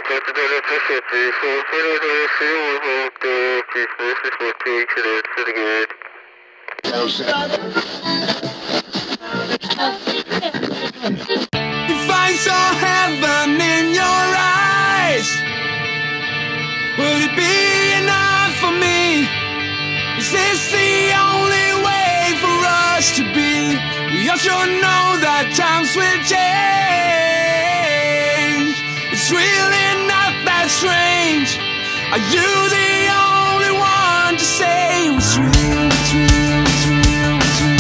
If I saw heaven in your eyes, would it be enough for me? Is this the only way for us to be? We all should know that times will change. It's really not that strange. Are you the only one to say what's real, what's real, what's real, what's real?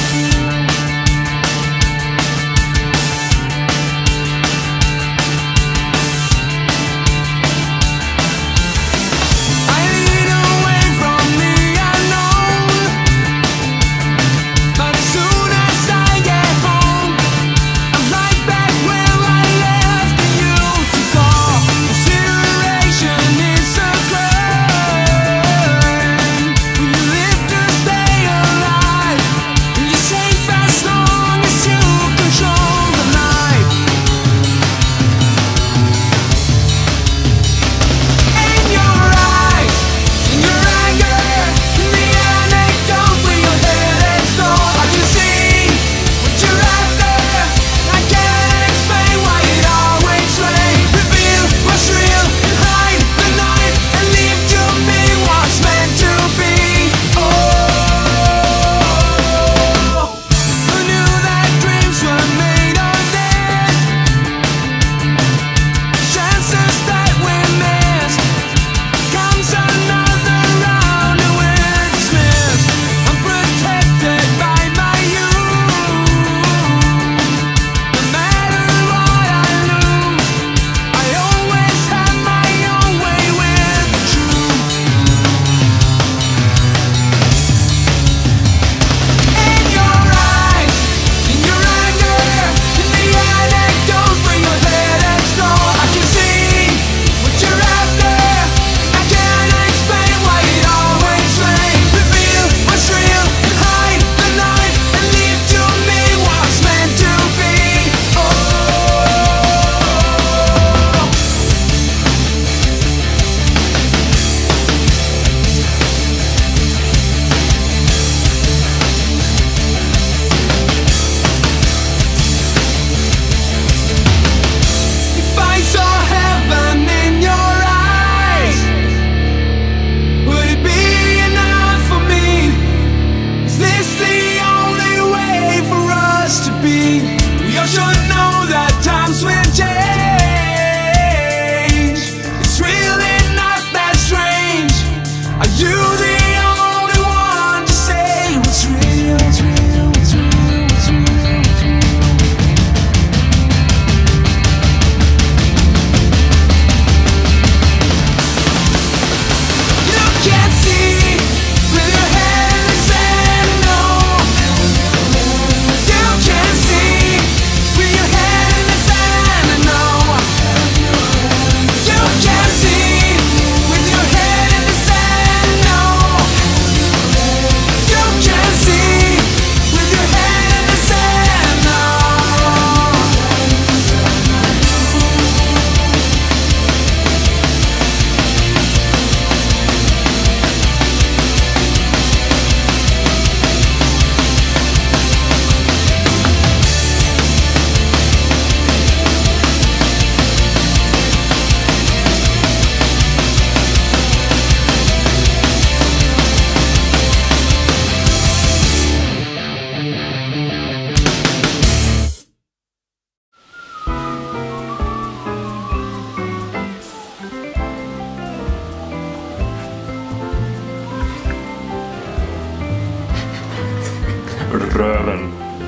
Röven.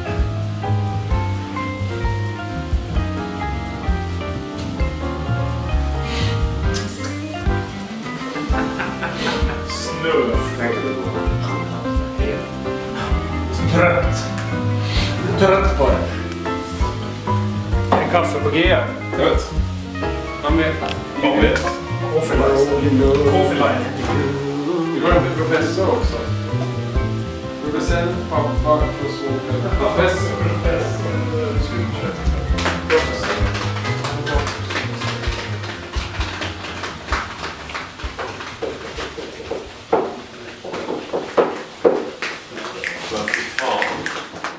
Snuff. Trött. Trött på det. En kaffe på G. Trött. Han vet. Jag vet. Coffee line. Du går till professor också. Producent, pappa, professor. Fan.